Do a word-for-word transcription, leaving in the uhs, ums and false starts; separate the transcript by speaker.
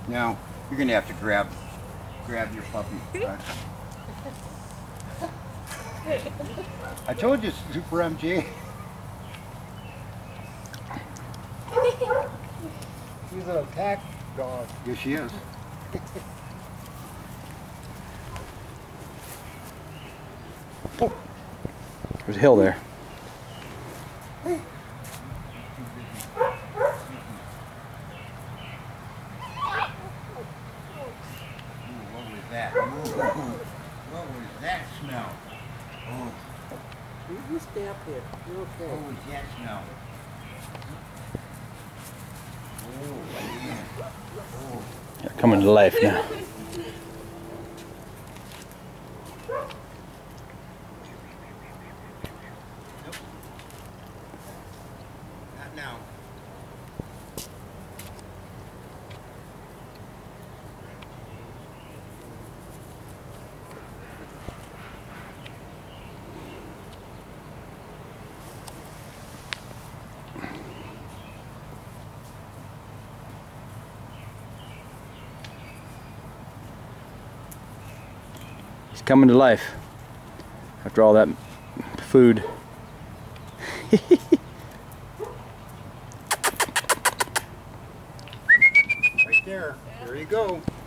Speaker 1: Now, you're going to have to grab grab your puppy. Right? I told you, Super M G.
Speaker 2: She's an attack dog.
Speaker 1: Yes, she is.
Speaker 3: Oh. There's a hill there.
Speaker 1: Ooh, what was that? Ooh, what was that smell? Oh.
Speaker 2: You, you stay up here. You're okay.
Speaker 1: What was that smell? Oh, man. Oh.
Speaker 3: They're coming to life now.
Speaker 1: Not now.
Speaker 3: He's coming to life after all that food.
Speaker 1: Right there. There you go.